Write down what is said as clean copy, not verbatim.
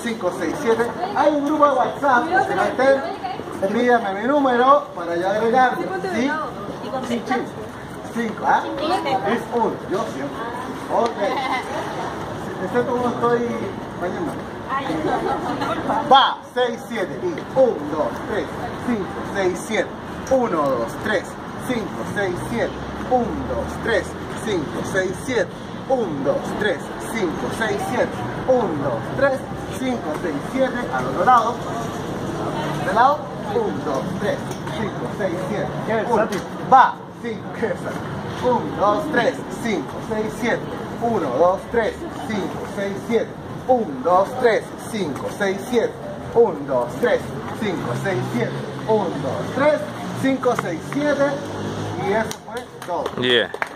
5, 6, 7. Hay un grupo de WhatsApp que se meten. Envíame mi número para yo agregar. ¿Sí? 5, ¿ah? Es 1, yo siempre. Ok. Excepto como estoy mañana. Va, 6, 7 y 1, 2, 3, 5, 6, 7. 1, 2, 3, 5, 6, 7. 1, 2, 3, 5, 6, 7. 1, 2, 3, 5, 6, 7. 1, 2, 3, 5, 6, 7. Al otro lado. De lado. 1, 2, 3, 5, 6, 7. ¿Qué es, Santi? Va, 5, ¿qué es? 1, 2, 3, 5, 6, 7. 1, 2, 3, 5, 6, 7. 1, 2, 3, 5, 6, 7. 1, 2, 3, 5, 6, 7. 1, 2, 3, 5, 6, 7. Y eso fue todo. Yeah.